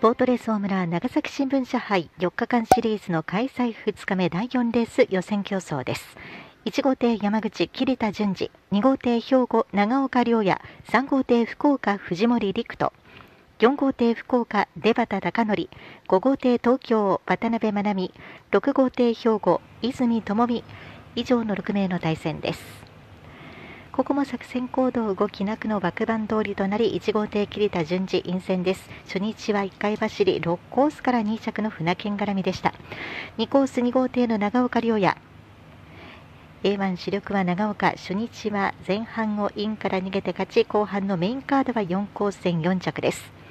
ボートレース大村長崎新聞社杯4日間シリーズの開催2日目第4レース予選競争です。1号艇山口桐田順次、2号艇兵庫長岡亮也、3号艇福岡藤森陸斗、4号艇福岡出畑貴則、5号艇東京渡辺愛美、6号艇兵庫泉智美、以上の6名の対戦です。ここも作戦行動動きなくの枠番通りとなり、1号艇桐田順次陰線です。初日は1回走り6コースから2着の船券絡みでした。2コース2号艇の長岡亮也、 A1 主力は長岡、初日は前半をインから逃げて勝ち、後半のメインカードは4コース戦4着です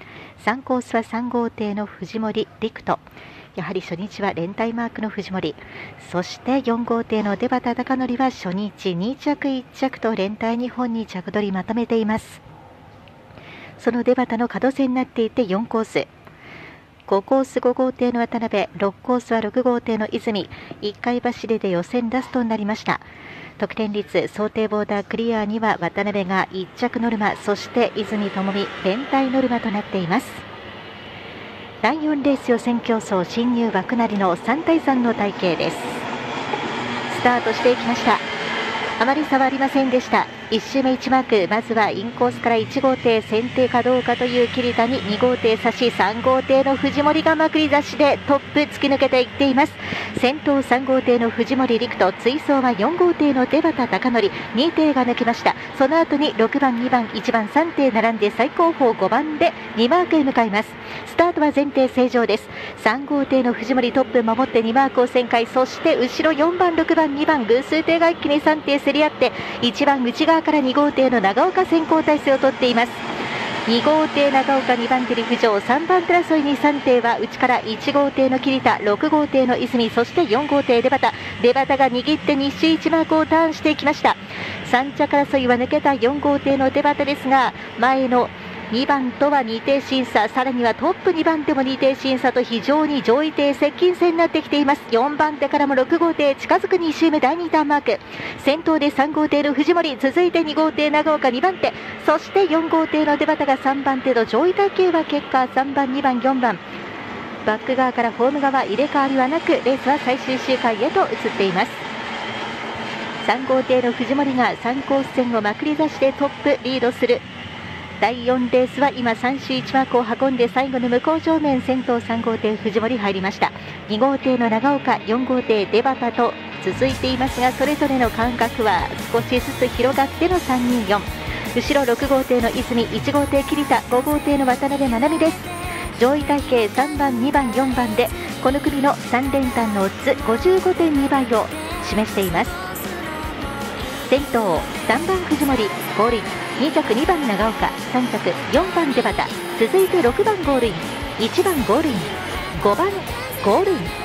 。3コースは3号艇の藤森陸斗、やはり初日は連帯マークの藤森、そして4号艇の出畑貴則は初日2着1着と連帯2本に着取りまとめています。その出畑の角線になっていて4コース、5コース5号艇の渡辺、6コースは6号艇の泉、1回走りで予選ラストになりました。得点率想定ボーダークリアには渡辺が1着ノルマ、そして泉智美連帯ノルマとなっています。第4レース予選競争進入枠なりの3対3の体系です。スタートしていきました。あまり差はありませんでした。1周目1マーク、まずはインコースから1号艇先手かどうかという桐田に2号艇差し、3号艇の藤森がまくり出しでトップ突き抜けていっています。先頭3号艇の藤森陸斗、追走は4号艇の出畑貴則、2艇が抜きました。その後に6番2番1番3艇並んで最後方5番で2マークへ向かいます。スタートは前提正常です。3号艇の藤森トップ守って2マークを旋回、そして後ろ4番6番2番偶数艇が一気に3艇競り合って、1番内側から2号艇の長岡先行体制をとっています。2号艇長岡、2番手陸上、3番手争いに3艇は内から1号艇の桐田、6号艇の泉、そして4号艇出畑が握って2周1マークをターンしていきました。3着争いは抜けた4号艇の出畑ですが、前の2番とは2艇審査、さらにはトップ2番手も2艇審査と非常に上位艇接近戦になってきています。4番手からも6号艇近づく2周目第2ターンマーク、先頭で3号艇の藤森、続いて2号艇長岡2番手、そして4号艇の出畑が3番手の上位体系は結果3番2番4番、バック側からホーム側入れ替わりはなく、レースは最終周回へと移っています。3号艇の藤森が3コース線をまくり出してトップリードする第4レースは今3周1マークを運んで、最後の向こう正面先頭3号艇藤森入りました。2号艇の長岡、4号艇出畑と続いていますが、それぞれの間隔は少しずつ広がっての324、後ろ6号艇の泉、1号艇桐田、5号艇の渡辺愛美です。上位体系3番2番4番でこの組の3連単のオッズ 55.2 倍を示しています。先頭3番藤森ゴールイン、2着2番長岡、3着4番出畑、続いて6番ゴールイン、1番ゴールイン、5番ゴールイン。